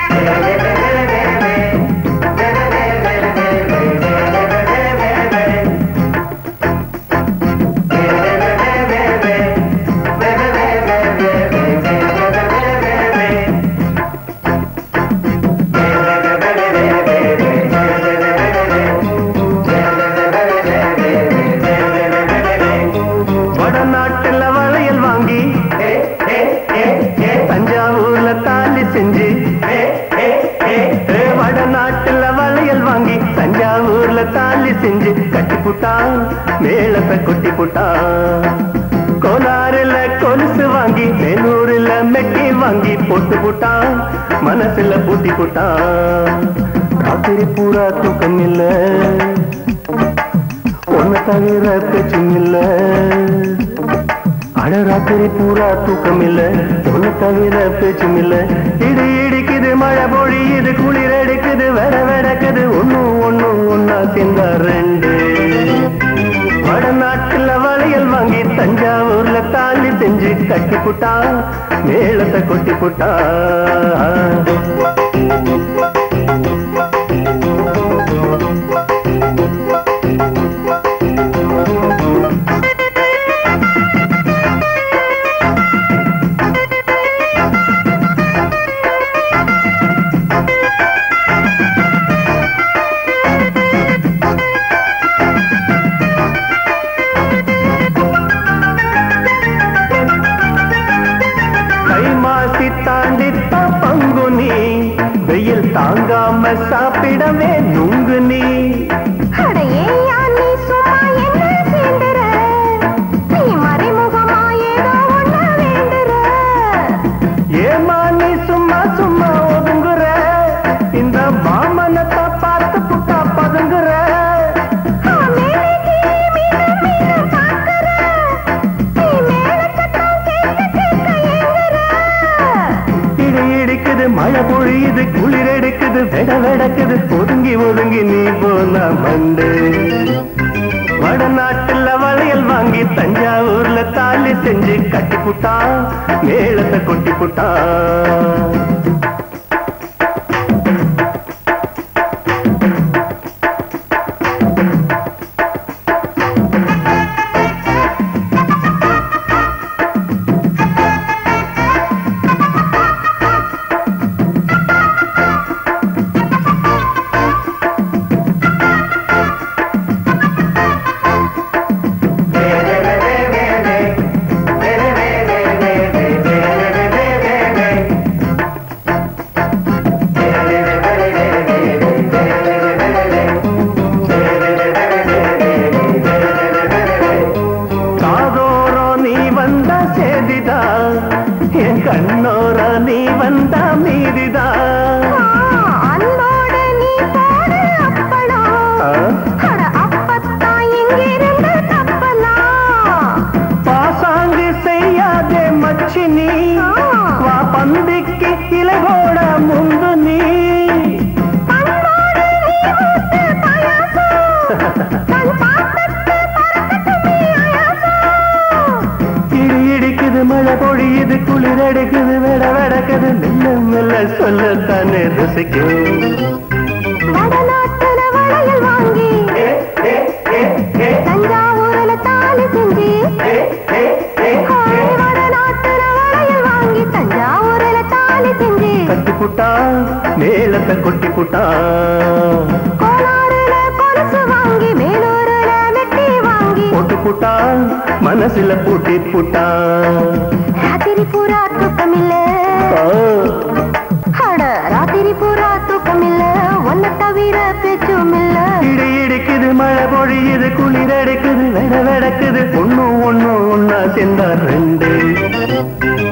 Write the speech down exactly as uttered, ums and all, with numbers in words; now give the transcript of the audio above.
மேளத்தை கொட்டி புட்டா கோலாறுல கொலுசு வாங்கி மேலூர்ல மெட்டி வாங்கி போட்டு புட்டா மனசுல பூட்டி புட்டா ராத்திரி பூரா தூக்கம் இல்ல ஒன்ன தவிர பேச்சும் இல்ல அட ராத்திரி பூரா தூக்கம் இல்ல ஒன்ன தவிர பேச்சும் இல்ல இடி இடிக்குது மழை பொழியுது குளிர் எடுக்குது வெட வெடக்குது ஒன்னும் ஒன்னும் ஒன்னா சேர்ந்தா ரெண்டு வடநாட்டுல வளையல் வாங்கி தஞ்சாவூர்ல தாலி செஞ்சு கட்டி புட்டா மேளத்தை கொட்டி புட்டா தாங்காம சாப்பிடவே நுங்கு நீ ஏமா நீ சும்மா சும்மா ஒதுங்குற இந்த மாமனத்தை பார்த்து புட்டா பதுங்குற மழை பொழியுது குளிர் எடுக்குது வெட வெடக்குது ஒதுங்கி ஒதுங்கி நீ போனா மண்டு வடநாட்டுல வளையல் வாங்கி தஞ்சாவூர்ல தாலி செஞ்சு கட்டி புட்டா மேளத்தை கொட்டி புட்டா கண்ணோரா நீ வந்தா மீதிதா அன்போட நீ போட அப்பளா அட அப்பத்தா எங்கிருந்து தப்பலாம் பாசாங்கு செய்யாதே மச்சி நீ வா பந்திக்கு இலகோட முந்து நீ அன்போட நீ ஊத்து பாயாசம் தன் பாப்பத்து பறக்கட்டுமே ஆயாசம் இடி இடிக்குது மழை பொழியுது குளிர் எடுக்குது வெட வெடக்குது மெல்ல மெல்ல சொல்லத்தானே ருசிக்கும் வடநாட்டுல வளையல் வாங்கி தஞ்சாவூர்ல தாலி செஞ்சு வடநாட்டுல வளையல் வாங்கி தஞ்சாவூர்ல தாலி செஞ்சு கட்டி புட்டா மேளத்தை கொட்டி புட்டா கோலாறுல கொலுசு வாங்கி மேலூர்ல மெட்டி வாங்கி போட்டு புட்டா மனசுல பூட்டி புட்டா ராத்திரி பூரா தூக்கம் இல்ல அட ராத்திரி பூரா தூக்கம் இல்ல ஒன்ன தவிர பேச்சும் இல்ல இடி இடிக்குது மழை பொழியுது குளிர் எடுக்குது வெட வெடக்குது ஒன்னும் ஒன்னும் ஒன்னா சேர்ந்தா ரெண்டு